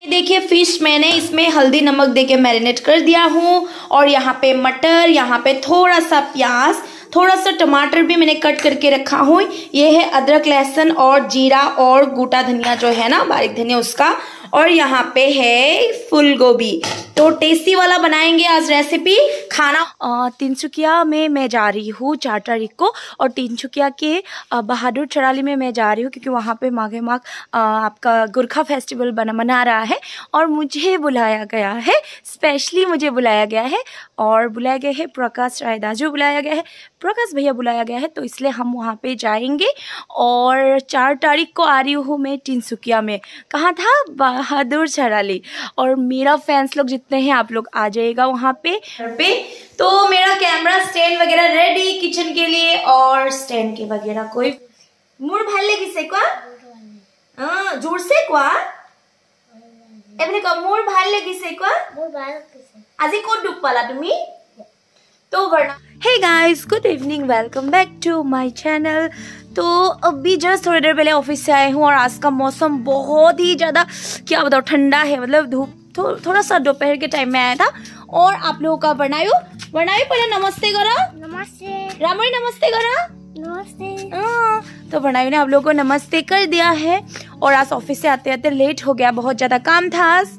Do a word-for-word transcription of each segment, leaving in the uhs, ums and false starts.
देखिए फिश मैंने इसमें हल्दी नमक देके मैरिनेट कर दिया हूँ और यहाँ पे मटर, यहाँ पे थोड़ा सा प्याज, थोड़ा सा टमाटर भी मैंने कट करके रखा हूँ। ये है अदरक लहसुन और जीरा और गोटा धनिया जो है ना, बारीक धनिया उसका, और यहाँ पे है फूल गोभी। तो टेस्टी वाला बनाएंगे आज रेसिपी खाना। तिनसुकिया में मैं जा रही हूँ चार तारीख को, और तिनसुकिया के बहादुर चराली में मैं जा रही हूँ क्योंकि वहाँ पे माघे माघ आपका गोरखा फेस्टिवल बना मना रहा है और मुझे बुलाया गया है, स्पेशली मुझे बुलाया गया है। और बुलाया गया है प्रकाश रायदाजू बुलाया गया है, प्रकाश भैया बुलाया गया है, तो इसलिए हम वहाँ पे जाएंगे। और चार तारीख को आ रही हूँ मैं तिनसुकिया में। कहाँ था? बहादुर चराली। और मेरा फैंस लोग जितने हैं आप लोग आ जाइएगा वहाँ पे पे तो मेरा कैमरा स्टैंड वगैरह रेडी किचन के लिए, और स्टैंड के वगैरह कोई मुड़ भाल लेगी से क्या? हाँ जोर से क्या? एवरे का मुड़ भाल लेगी से क्या? मुड़ भाल किसे? आजी को डूब पाला तुम्ही? तो वरना hey guys, good evening, welcome back to my channel. तो अभी जस्ट थोड़ी देर पहले ऑफिस से आए हूँ और आज का मौसम बहुत ही ज़्यादा क्या बताओ ठंडा है, मतलब धूप थो, थोड़ा सा दोपहर के टाइम में आया था। और आप लोगों का बनायो बनायो पहले नमस्ते करा। नमस्ते रामोई, नमस्ते करा। नमस्ते। तो बनायो ने आप लोगों को नमस्ते कर दिया है। और आज ऑफिस से आते आते लेट हो गया, बहुत ज़्यादा काम था आज,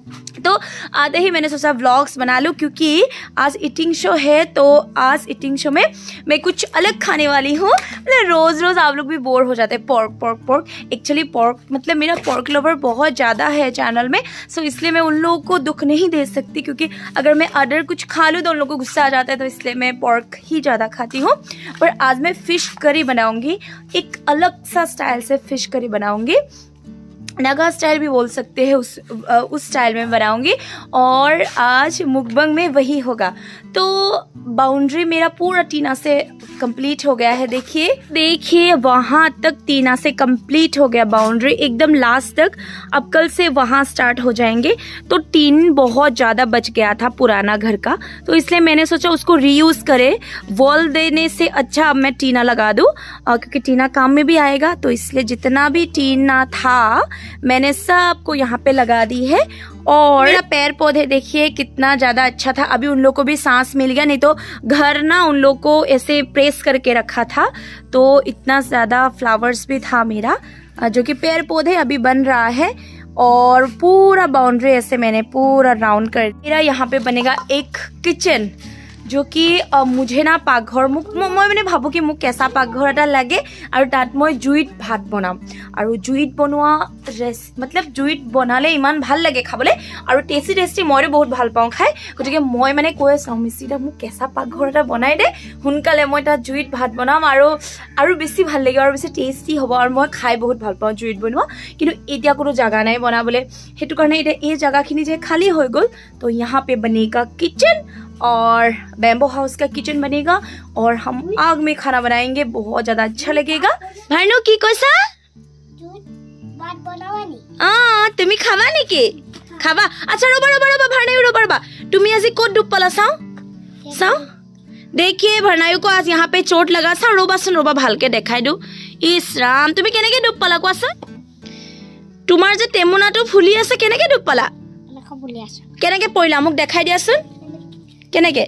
तो आते ही मैंने सोचा व्लॉग्स बना लूँ क्योंकि आज ईटिंग शो है। तो आज ईटिंग शो में मैं कुछ अलग खाने वाली हूँ। मतलब रोज़ रोज़ आप लोग भी बोर हो जाते हैं pork pork pork. Actually pork मतलब मेरा पोर्क लवर बहुत ज़्यादा है चैनल में, सो इसलिए मैं उन लोगों को दुख नहीं दे सकती क्योंकि अगर मैं अदर कुछ खा लूँ तो उन लोगों को गुस्सा आ जाता है, तो इसलिए मैं पोर्क ही ज़्यादा खाती हूँ। पर आज मैं फ़िश करी बनाऊँगी, एक अलग सा स्टाइल से फ़िश करी बनाऊँगी, नागा स्टाइल भी बोल सकते हैं, उस उस स्टाइल में बनाऊंगी। और आज मुकबंग में वही होगा। तो बाउंड्री मेरा पूरा टीना से कंप्लीट हो गया है। देखिए देखिए वहाँ तक टीना से कंप्लीट हो गया बाउंड्री, एकदम लास्ट तक। अब कल से वहाँ स्टार्ट हो जाएंगे। तो टीन बहुत ज़्यादा बच गया था पुराना घर का, तो इसलिए मैंने सोचा उसको रीयूज़ करे। वॉल देने से अच्छा अब मैं टीना लगा दूँ क्योंकि टीना काम में भी आएगा। तो इसलिए जितना भी टीना था मैंने सबको यहाँ पे लगा दी है। और मेरा पेड़ पौधे देखिए कितना ज्यादा अच्छा था, अभी उन लोग को भी सांस मिल गया, नहीं तो घर ना उन लोग को ऐसे प्रेस करके रखा था। तो इतना ज्यादा फ्लावर्स भी था मेरा, जो कि पेड़ पौधे अभी बन रहा है। और पूरा बाउंड्री ऐसे मैंने पूरा राउंड कर, मेरा यहाँ पे बनेगा एक किचन, जो कि मुझे ना पाकघर मुक मैं मैंने भाबो कि मुक कैसा पाकघर एटा लागे और तात मैं जुईत भात बनाम। और जुईत बनवा रेस मतलब जुईत बनाले इमान ভাল লাগে খাবলে और टेस्टी टेस्टी मैं बहुत ভাল पाऊँ खाई, गति मैं माने কৈ आছো मिस्ट्रीटा मुक कैसा पाकघर एटा बनाई दे सोनकाले मैं तात जुईत भात बनाम और बेसि ভাল লাগে और बेसि टेस्टी हब और मैं खाई बहुत ভাল पाऊँ जुईत बनवा। किन्तु एतिया कोनो जगह নাই बनाबले, हेतु कारणे एतिया ए जगहखिनि जे खाली हो गल। तो यहाँ पे बनेगा किचन और बैम्बो हाउस का किचन बनेगा और हम आग में खाना बनाएंगे, बहुत ज्यादा अच्छा लगेगा। भानु की कैसा बात बनावानी आ तुमी खावा नेकी खावा? अच्छा रोबा रोबा रोबा भानु रोबा रोबा तुमी আজি कोड डूब पला साओ साओ। देखिए भरनायु को आज यहाँ पे चोट लगा सा, रोबा सुन रोबा भालके देखाई दू। इस राम तुमी केनेके डूब पला कोआसन? तुमार जे टेमुनाটো फुली আছে केनेके डूब पला? फुली আছে केनेके पइला मुक देखाई दियासन केनेके?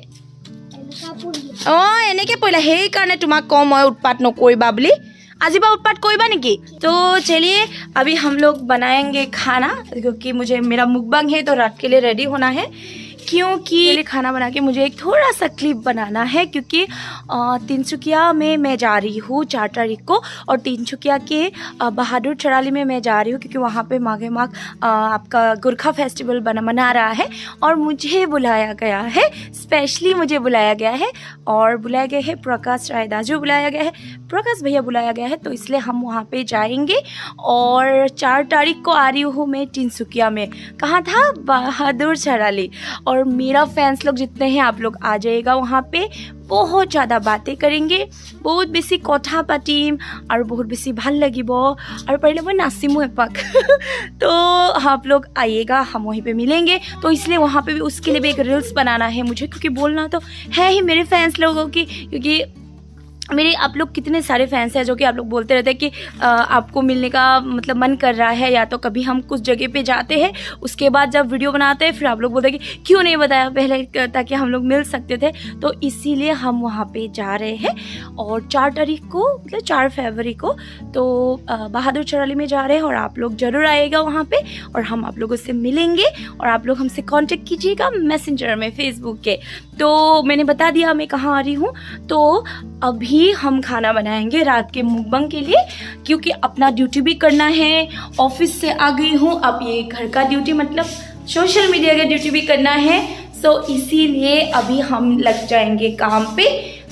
ओ एनेके पइला, हे कारणे तुमाक कम मैं उत्पात नकरिबा बुली। আজি बा उत्पात करिबा नेकी? तो चलिए अभी हम लोग बनाएंगे खाना क्योंकि मुझे मेरा मुकबंग है तो रात के लिए रेडी होना है। क्योंकि खाना बना के मुझे एक थोड़ा सा क्लिप बनाना है क्योंकि तिनसुकिया में मैं जा रही हूँ चार तारीख को, और तिनसुकिया के बहादुर चराली में मैं जा रही हूँ क्योंकि वहाँ पे माघे माघ आपका गोरखा फेस्टिवल बना मना रहा है और मुझे बुलाया गया है, स्पेशली मुझे बुलाया गया है। और बुलाया गया है प्रकाश रायदाजू बुलाया गया है, प्रकाश भैया बुलाया गया है, तो इसलिए हम वहाँ पे जाएंगे। और चार तारीख को आ रही हूँ मैं तिनसुकिया में। कहाँ था? बहादुर चराली। और मेरा फैंस लोग जितने हैं आप लोग आ जाइएगा वहाँ पे, बहुत ज़्यादा बातें करेंगे, बहुत बेसी कथा पातिम और बहुत बेसी ভাল লাগিব और पहले मैं नाचिमो एपाक। तो आप लोग आइएगा, हम वहीं पे मिलेंगे। तो इसलिए वहाँ पे भी उसके लिए भी एक रील्स बनाना है मुझे, क्योंकि बोलना तो है ही मेरे फैंस लोगों की, क्योंकि मेरे आप लोग कितने सारे फैंस हैं जो कि आप लोग बोलते रहते हैं कि आ, आपको मिलने का मतलब मन कर रहा है, या तो कभी हम कुछ जगह पे जाते हैं उसके बाद जब वीडियो बनाते हैं फिर आप लोग बोलते हैं कि क्यों नहीं बताया पहले ताकि हम लोग मिल सकते थे। तो इसीलिए हम वहाँ पे जा रहे हैं और चार तारीख को मतलब चार फरवरी को तो बहादुर चौराली में जा रहे हैं और आप लोग ज़रूर आइएगा वहाँ पे और हम आप लोगों से मिलेंगे और आप लोग हमसे कांटेक्ट कीजिएगा मैसेंजर में फेसबुक के। तो मैंने बता दिया मैं कहाँ आ रही हूँ। तो अभी हम खाना बनाएंगे रात के मुकबंग के लिए, क्योंकि अपना ड्यूटी भी करना है। ऑफिस से आ गई हूँ, अब ये घर का ड्यूटी मतलब सोशल मीडिया का ड्यूटी भी करना है। सो इसीलिए अभी हम लग जाएंगे काम पे।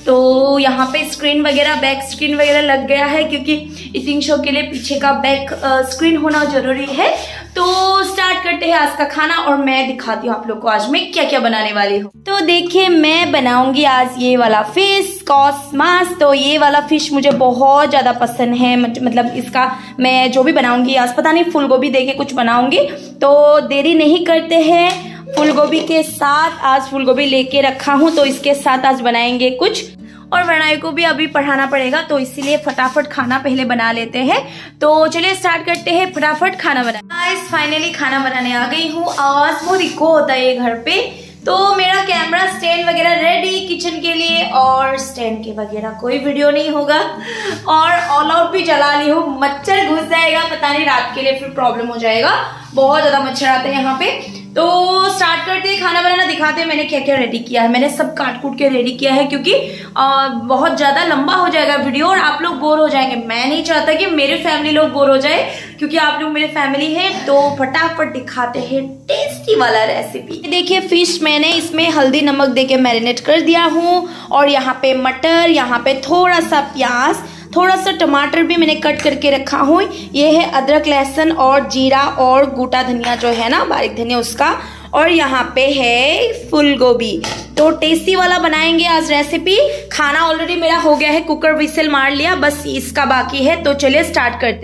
तो यहाँ पे स्क्रीन वगैरह बैक स्क्रीन वगैरह लग गया है, क्योंकि ईटिंग शो के लिए पीछे का बैक स्क्रीन होना जरूरी है। तो स्टार्ट करते हैं आज का खाना और मैं दिखाती हूँ आप लोग को आज मैं क्या क्या बनाने वाली हूँ। तो देखिए मैं बनाऊंगी आज ये वाला फिश कॉस्मास। तो ये वाला फिश मुझे बहुत ज्यादा पसंद है, मतलब इसका मैं जो भी बनाऊंगी आज पता नहीं फूल गोभी दे के कुछ बनाऊंगी। तो देरी नहीं करते हैं, फूल गोभी के साथ आज फूल गोभी लेके रखा हूँ तो इसके साथ आज बनाएंगे कुछ। और वरनाई को भी अभी पढ़ाना पड़ेगा तो इसीलिए फटाफट खाना पहले बना लेते हैं। तो चलिए स्टार्ट करते हैं फटाफट खाना बनाना। गाइस फाइनली खाना बनाने आ गई हूँ। आवाज बहुत इको होता है घर पे। तो मेरा कैमरा स्टैंड वगैरह रेडी किचन के लिए, और स्टैंड के वगैरह कोई वीडियो नहीं होगा। और ऑल आउट भी जला ली हूँ, मच्छर घुस जाएगा पता नहीं रात के लिए फिर प्रॉब्लम हो जाएगा, बहुत ज्यादा मच्छर आते हैं यहाँ पे। तो स्टार्ट करते हैं खाना बनाना, दिखाते हैं मैंने क्या क्या रेडी किया है। मैंने सब काट कूट के रेडी किया है क्योंकि आ, बहुत ज्यादा लंबा हो जाएगा वीडियो और आप लोग बोर हो जाएंगे। मैं नहीं चाहता कि मेरे फैमिली लोग बोर हो जाए, क्योंकि आप लोग मेरे फैमिली हैं। तो फटाफट दिखाते हैं टेस्टी वाला रेसिपी। देखिए फिश मैंने इसमें हल्दी नमक देके मैरिनेट कर दिया हूँ, और यहाँ पे मटर, यहाँ पे थोड़ा सा प्याज, थोड़ा सा टमाटर भी मैंने कट करके रखा हूँ। ये है अदरक लहसुन और जीरा और गोटा धनिया जो है ना बारीक धनिया उसका, और यहाँ पे है फूल गोभी। तो टेस्टी वाला बनाएंगे आज रेसिपी। खाना ऑलरेडी मेरा हो गया है, कुकर विसल मार लिया, बस इसका बाकी है। तो चलिए स्टार्ट करते हैं।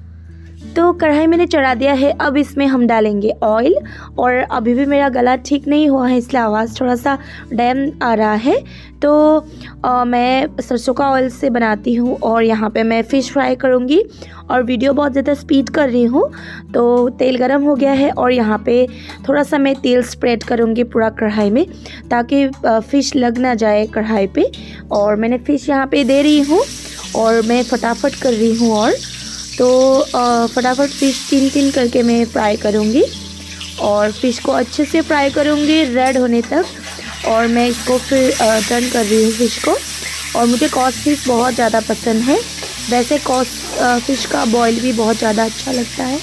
तो कढ़ाई मैंने चढ़ा दिया है, अब इसमें हम डालेंगे ऑयल। और अभी भी मेरा गला ठीक नहीं हुआ है इसलिए आवाज़ थोड़ा सा डैम आ रहा है। तो आ, मैं सरसों का ऑयल से बनाती हूँ और यहाँ पे मैं फ़िश फ्राई करूँगी और वीडियो बहुत ज़्यादा स्पीड कर रही हूँ। तो तेल गरम हो गया है और यहाँ पे थोड़ा सा मैं तेल स्प्रेड करूँगी पूरा कढ़ाई में, ताकि फ़िश लग ना जाए कढ़ाई पे। और मैंने फ़िश यहाँ पे दे रही हूँ और मैं फटाफट कर रही हूँ। और तो फटाफट फ़िश तीन तीन करके मैं फ्राई करूँगी और फ़िश को अच्छे से फ्राई करूँगी रेड होने तक। और मैं इसको फिर टर्न कर रही हूँ फ़िश को। और मुझे कॉस फिश बहुत ज़्यादा पसंद है, वैसे कॉस फिश का बॉयल भी बहुत ज़्यादा अच्छा लगता है।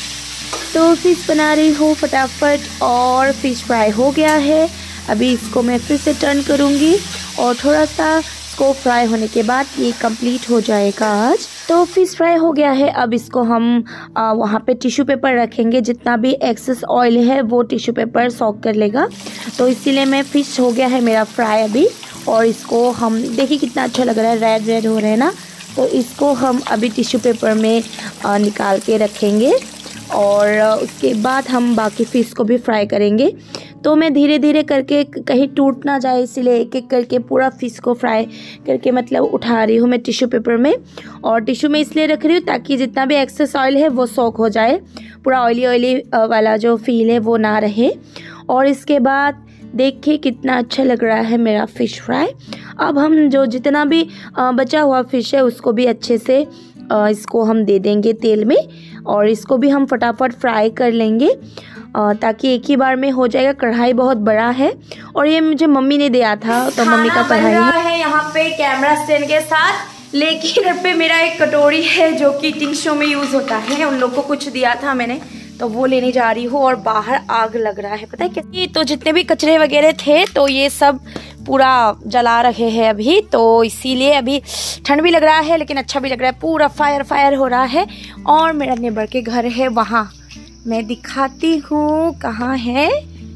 तो फ़िश बना रही हूँ फटाफट और फ़िश फ्राई हो गया है। अभी इसको मैं फिर से टर्न करूँगी और थोड़ा सा इसको फ्राई होने के बाद ये कंप्लीट हो जाएगा आज। तो फिश फ्राई हो गया है, अब इसको हम आ, वहाँ पे टिश्यू पेपर रखेंगे, जितना भी एक्सेस ऑयल है वो टिश्यू पेपर सॉक कर लेगा। तो इसीलिए मैं फ़िश हो गया है मेरा फ्राई अभी। और इसको हम देखिए कितना अच्छा लग रहा है, रेड रेड हो रहा है ना। तो इसको हम अभी टिश्यू पेपर में आ, निकाल के रखेंगे और उसके बाद हम बाकी फ़िश को भी फ्राई करेंगे। तो मैं धीरे धीरे करके कहीं टूट ना जाए इसीलिए एक एक करके पूरा फ़िश को फ्राई करके मतलब उठा रही हूँ मैं टिश्यू पेपर में। और टिश्यू में इसलिए रख रही हूँ ताकि जितना भी एक्सेस ऑयल है वो सोक हो जाए, पूरा ऑयली ऑयली वाला जो फील है वो ना रहे। और इसके बाद देखिए कितना अच्छा लग रहा है मेरा फ़िश फ्राई। अब हम जो जितना भी बचा हुआ फ़िश है उसको भी अच्छे से इसको हम दे देंगे तेल में और इसको भी हम फटाफट फ्राई कर लेंगे ताकि एक ही बार में हो जाएगा। कढ़ाई बहुत बड़ा है और ये मुझे मम्मी ने दिया था, तो मम्मी का कढ़ाई है, है यहाँ पे कैमरा स्टैंड के साथ। लेकिन घर पे मेरा एक कटोरी है जो कि ईटिंग शो में यूज़ होता है, उन लोग को कुछ दिया था मैंने तो वो लेने जा रही हूँ। और बाहर आग लग रहा है, पता है क्या। तो जितने भी कचरे वगैरह थे तो ये सब पूरा जला रहे हैं अभी, तो इसीलिए अभी ठंड भी लग रहा है लेकिन अच्छा भी लग रहा है, पूरा फायर फायर हो रहा है। और मेरा नेबर के घर है, वहाँ मैं दिखाती हूँ कहाँ है,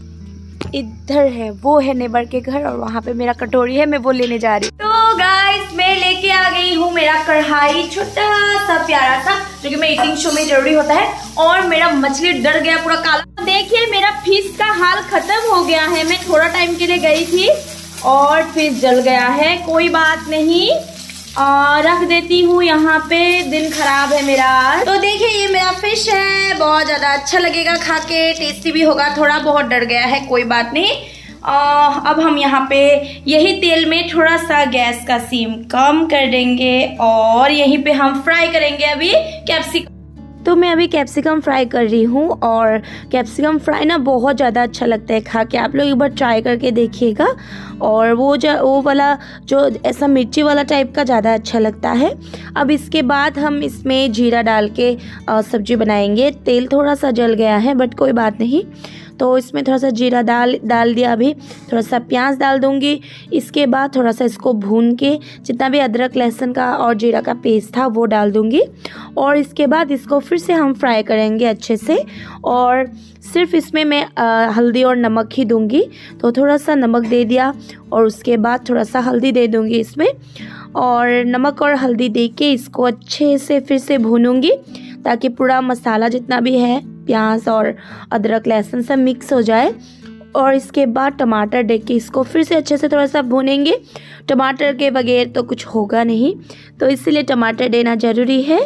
इधर है, वो है नेबर के घर और वहाँ पे मेरा कटोरी है, मैं वो लेने जा रही हूँ। तो गाइस मैं लेके आ गई हूँ मेरा कढ़ाई, छोटा सा प्यारा सा, जो कि मैं ईटिंग शो में जरूरी होता है। और मेरा मछली डर गया पूरा काला। देखिए मेरा फिश का हाल खत्म हो गया है, मैं थोड़ा टाइम के लिए गई थी और फिश जल गया है। कोई बात नहीं, और रख देती हूँ यहाँ पे। दिन खराब है मेरा। तो देखिए ये मेरा फिश है, बहुत ज्यादा अच्छा लगेगा खा के, टेस्टी भी होगा। थोड़ा बहुत डर गया है, कोई बात नहीं। आ, अब हम यहाँ पे यही तेल में थोड़ा सा गैस का सीम कम कर देंगे और यहीं पे हम फ्राई करेंगे अभी कैप्सिकम। तो मैं अभी कैप्सिकम फ्राई कर रही हूँ और कैप्सिकम फ्राई ना बहुत ज़्यादा अच्छा लगता है खा के। आप लोग एक बार ट्राई करके देखिएगा। और वो जो वो वाला जो ऐसा मिर्ची वाला टाइप का ज़्यादा अच्छा लगता है। अब इसके बाद हम इसमें जीरा डाल के सब्जी बनाएंगे। तेल थोड़ा सा जल गया है बट कोई बात नहीं। तो इसमें थोड़ा सा जीरा डाल डाल दिया। अभी थोड़ा सा प्याज डाल दूंगी। इसके बाद थोड़ा सा इसको भून के जितना भी अदरक लहसुन का और जीरा का पेस्ट था वो डाल दूंगी। और इसके बाद इसको फिर से हम फ्राई करेंगे अच्छे से। और सिर्फ इसमें मैं आ, हल्दी और नमक ही दूंगी। तो थोड़ा सा नमक दे दिया और उसके बाद थोड़ा सा हल्दी दे दूंगी इसमें। और नमक और हल्दी दे के इसको अच्छे से फिर से भूनूंगी ताकि पूरा मसाला जितना भी है, प्याज और अदरक लहसुन सब मिक्स हो जाए। और इसके बाद टमाटर दे के इसको फिर से अच्छे से थोड़ा सा भूनेंगे। टमाटर के बगैर तो कुछ होगा नहीं, तो इसलिए टमाटर देना ज़रूरी है।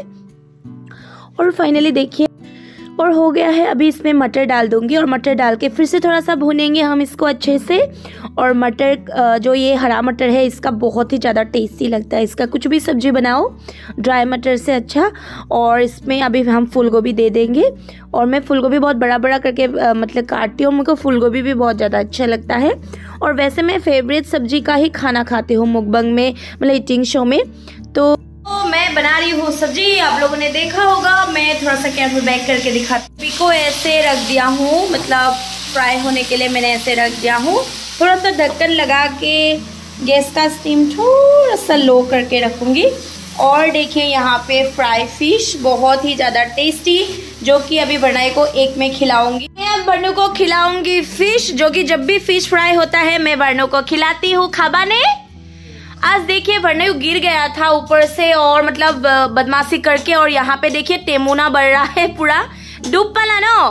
और फाइनली देखिए और हो गया है। अभी इसमें मटर डाल दूंगी और मटर डाल के फिर से थोड़ा सा भूनेंगे हम इसको अच्छे से। और मटर जो ये हरा मटर है इसका बहुत ही ज़्यादा टेस्टी लगता है। इसका कुछ भी सब्जी बनाओ ड्राई मटर से अच्छा। और इसमें अभी हम फूल गोभी दे देंगे। और मैं फूल गोभी बहुत बड़ा बड़ा करके आ, मतलब काटती हूँ। मुझको फूल गोभी भी बहुत ज़्यादा अच्छा लगता है। और वैसे मैं फेवरेट सब्जी का ही खाना खाती हूँ मुकबंग में, मतलब ईटिंग शो में। तो तो मैं बना रही हूँ सब्जी, आप लोगों ने देखा होगा। मैं थोड़ा सा कैमरा बैक करके दिखाती हूँ। को ऐसे रख दिया हूँ, मतलब फ्राई होने के लिए मैंने ऐसे रख दिया हूँ। थोड़ा सा ढक्कन लगा के गैस का स्टीम थोड़ा सा लो करके रखूँगी। और देखिए यहाँ पे फ्राई फिश बहुत ही ज़्यादा टेस्टी, जो कि अभी बनाई को एक में खिलाऊंगी। मैं अब वर्णु को खिलाऊंगी फिश, जो कि जब भी फिश फ्राई होता है मैं वर्णु को खिलाती हूँ। खाबा ने आज देखिए वर्णु गिर गया था ऊपर से और मतलब बदमाशी करके। और यहाँ पे देखिए टेमुना बढ़ रहा है पूरा। डूब पाला न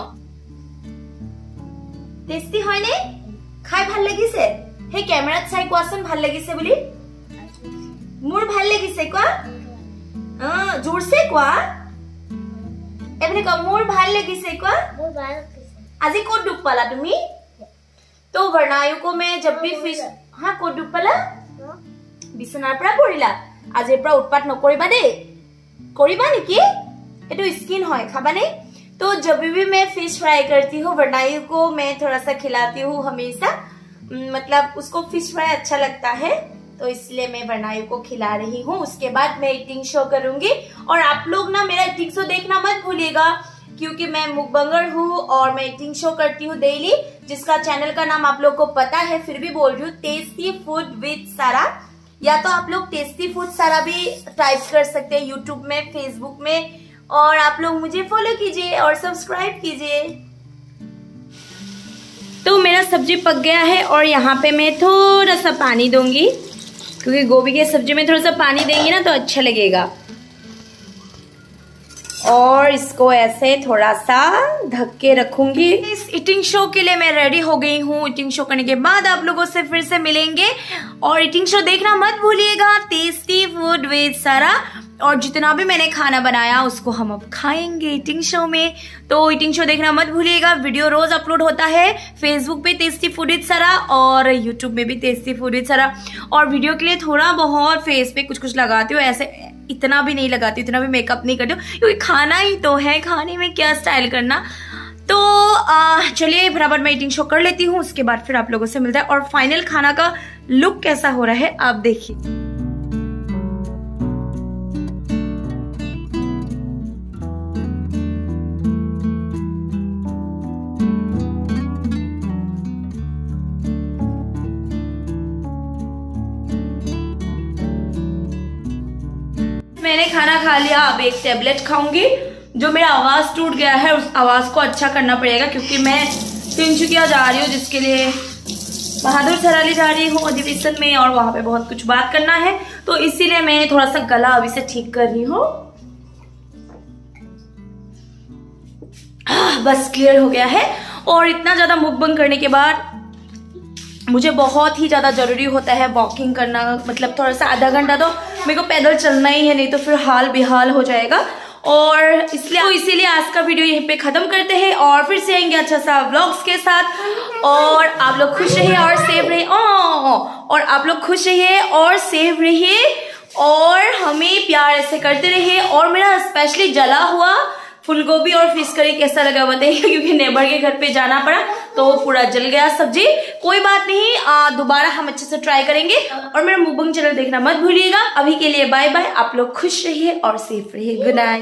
टेस्टी है ने खाई ভাল লাগিছে। हे कैमरात চাই কোৱাচোন ভাল লাগিছে বুলি। মোৰ ভাল লাগিছে কোৱা। আ জোৰছে কোৱা। এবারে কোৱা মোৰ ভাল লাগিছে কোৱা। মোৰ ভাল লাগিছে। আজি ক'ত ডুব পালা তুমি? तो वर्णायु को मैं जब भी फिश हाँ ক'ত ডুব পালা? বিছনাৰ পৰা পৰিলা। আজিৰ পৰা উৎপাত নকৰিবা দেই। কৰিবা নেকি? এটো স্কিन হয়, খাবা ने? तो जब भी मैं फिश फ्राई करती हूँ वर्णायु को मैं थोड़ा सा खिलाती हूँ हमेशा। मतलब उसको फिश फ्राई अच्छा लगता है, तो इसलिए मैं वर्णायु को खिला रही हूँ। उसके बाद मैं ईटिंग शो करूंगी। और आप लोग ना मेरा ईटिंग शो देखना मत भूलिएगा, क्योंकि मैं मुकबंगर हूँ और मैं ईटिंग शो करती हूँ डेली, जिसका चैनल का नाम आप लोग को पता है, फिर भी बोल रही हूँ, टेस्टी फूड विद सारा। या तो आप लोग टेस्टी फूड सारा भी टाइप कर सकते हैं यूट्यूब में, फेसबुक में। और आप लोग मुझे फॉलो कीजिए और सब्सक्राइब कीजिए। तो मेरा सब्जी पक गया है और यहाँ पे मैं थोड़ा सा पानी दूंगी, क्योंकि गोभी के सब्जी में थोड़ा सा पानी देंगे ना तो अच्छा लगेगा। और इसको ऐसे थोड़ा सा ढक के रखूंगी। इस ईटिंग शो के लिए मैं रेडी हो गई हूँ। ईटिंग शो करने के बाद आप लोगों से फिर से मिलेंगे। और ईटिंग शो देखना मत भूलिएगा, टेस्टी फूड विद सारा। और जितना भी मैंने खाना बनाया उसको हम अब खाएंगे ईटिंग शो में। तो ईटिंग शो देखना मत भूलिएगा। वीडियो रोज अपलोड होता है फेसबुक पे टेस्टी फूड विद सारा और यूट्यूब में भी टेस्टी फूड विद सारा। और वीडियो के लिए थोड़ा बहुत फेस पे कुछ कुछ लगाती हूँ, ऐसे इतना भी नहीं लगाती, इतना भी मेकअप नहीं करती हूँ, क्योंकि खाना ही तो है, खाने में क्या स्टाइल करना। तो चलिए बराबर मैं ईटिंग शो कर लेती हूँ, उसके बाद फिर आप लोगों से मिलता है। और फाइनल खाना का लुक कैसा हो रहा है आप देखिए। मैंने खाना खा लिया, अब एक टेबलेट खाऊंगी। जो मेरा आवाज टूट गया है उस आवाज को अच्छा करना पड़ेगा, क्योंकि मैं तिनसुकिया जा रही हूँ, जिसके लिए बहादुर सराली जा रही हूँ अधिवेशन में, और वहां पे बहुत कुछ बात करना है। तो इसीलिए मैं थोड़ा सा गला अभी से ठीक कर रही हूँ। बस क्लियर हो गया है। और इतना ज्यादा मुकबंग करने के बाद मुझे बहुत ही ज़्यादा ज़रूरी होता है वॉकिंग करना, मतलब थोड़ा सा आधा घंटा तो मेरे को पैदल चलना ही है, नहीं तो फिर हाल बेहाल हो जाएगा। और इसलिए तो इसीलिए आज का वीडियो यहीं पे ख़त्म करते हैं और फिर से आएंगे अच्छा सा व्लॉग्स के साथ। और आप लोग खुश रहिए और सेफ रहिए, और आप लोग खुश रहिए और सेफ रहिए और हमें प्यार ऐसे करते रहिए। और मेरा स्पेशली जला हुआ फूलगोभी और फिश करी कैसा लगा बताइए, क्योंकि नेबर के घर पे जाना पड़ा तो पूरा जल गया सब्जी। कोई बात नहीं, दोबारा हम अच्छे से ट्राई करेंगे। और मेरा मुकबंग चैनल देखना मत भूलिएगा। अभी के लिए बाय बाय, आप लोग खुश रहिए और सेफ रहिए। Good night.